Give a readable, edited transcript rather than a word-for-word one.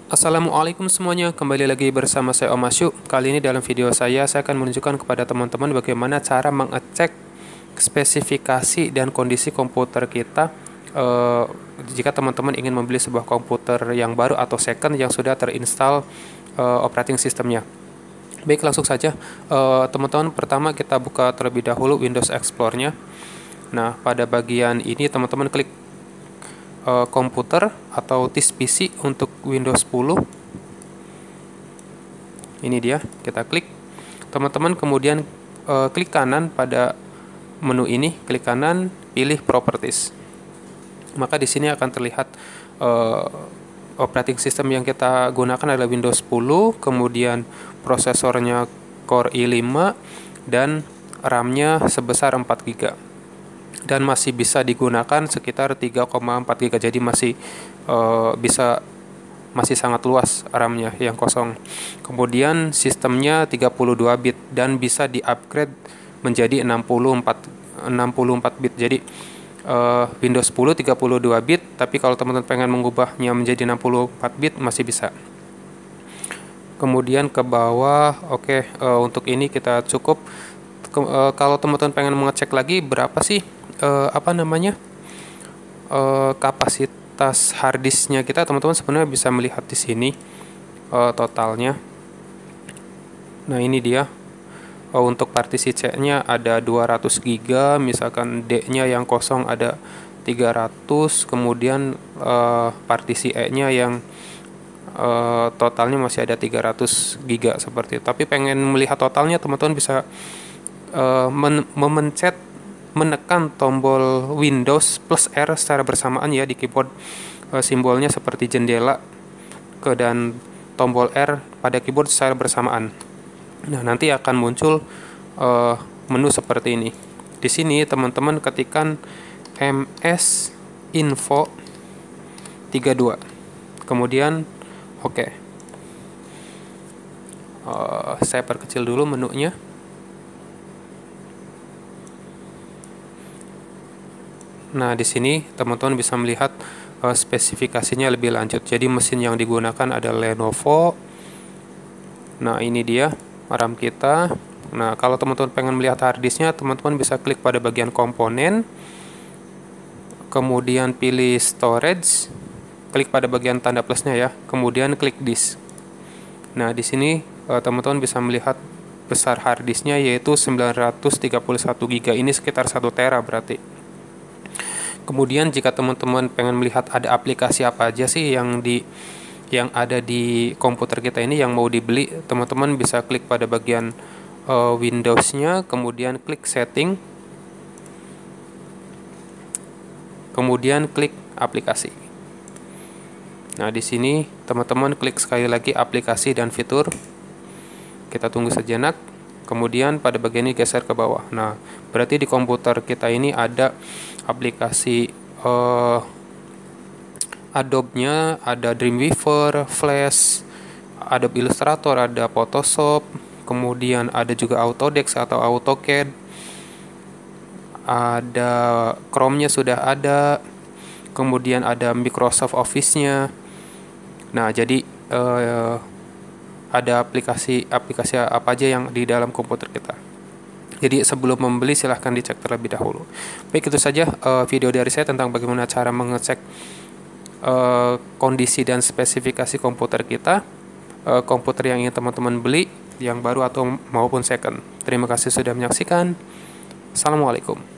Assalamualaikum semuanya, kembali lagi bersama saya Om Asyu. Kali ini dalam video saya akan menunjukkan kepada teman-teman bagaimana cara mengecek spesifikasi dan kondisi komputer kita eh, jika teman-teman ingin membeli sebuah komputer yang baru atau second yang sudah terinstall operating systemnya. Baik, langsung saja. Teman-teman, pertama kita buka terlebih dahulu Windows Explorer-nya. Nah, pada bagian ini teman-teman klik komputer atau disk PC untuk Windows 10. Ini dia, kita klik. Teman-teman kemudian klik kanan pada menu ini, klik kanan, pilih Properties. Maka di sini akan terlihat operating system yang kita gunakan adalah Windows 10, kemudian prosesornya Core i5 dan RAM-nya sebesar 4 GB. Dan masih bisa digunakan sekitar 3,4 GB, jadi masih sangat luas RAM-nya yang kosong. Kemudian sistemnya 32 bit dan bisa di-upgrade menjadi 64 bit. Jadi Windows 10 32 bit, tapi kalau teman-teman pengen mengubahnya menjadi 64 bit masih bisa. Kemudian ke bawah, untuk ini kita cukup. Kalau teman-teman pengen mengecek lagi berapa sih kapasitas harddisknya kita, teman-teman sebenarnya bisa melihat di sini totalnya. Nah, ini dia. Untuk partisi C-nya ada 200 GB, misalkan D-nya yang kosong ada 300, kemudian partisi E-nya yang totalnya masih ada 300 GB seperti itu. Tapi pengen melihat totalnya, teman-teman bisa menekan tombol Windows plus R secara bersamaan ya di keyboard. Simbolnya seperti jendela dan tombol R pada keyboard secara bersamaan. Nah, nanti akan muncul menu seperti ini. Di sini teman-teman ketikkan ms info 32. Kemudian saya perkecil dulu menunya. Nah, di sini teman-teman bisa melihat spesifikasinya lebih lanjut. Jadi mesin yang digunakan adalah Lenovo. Nah, ini dia RAM kita. Nah, kalau teman-teman pengen melihat harddisknya, teman-teman bisa klik pada bagian komponen, kemudian pilih storage, klik pada bagian tanda plusnya ya, kemudian klik disk. Nah, di sini teman-teman bisa melihat besar harddisknya yaitu 931 GB. Ini sekitar 1 tera berarti. Kemudian jika teman-teman pengen melihat ada aplikasi apa aja sih yang ada di komputer kita ini yang mau dibeli, teman-teman bisa klik pada bagian Windows-nya, kemudian klik setting, kemudian klik aplikasi. Nah, di sini teman-teman klik sekali lagi aplikasi dan fitur. Kita tunggu sejenak. Kemudian pada bagian ini geser ke bawah. Nah, berarti di komputer kita ini ada aplikasi Adobe-nya, ada Dreamweaver, Flash, Adobe Illustrator, ada Photoshop, kemudian ada juga Autodesk atau AutoCAD, ada Chrome-nya sudah ada, kemudian ada Microsoft Office-nya. Nah, jadi ada aplikasi apa aja yang di dalam komputer kita. Jadi sebelum membeli silahkan dicek terlebih dahulu. Baik, itu saja video dari saya tentang bagaimana cara mengecek kondisi dan spesifikasi komputer kita, komputer yang ingin teman-teman beli, yang baru atau maupun second. Terima kasih sudah menyaksikan. Assalamualaikum.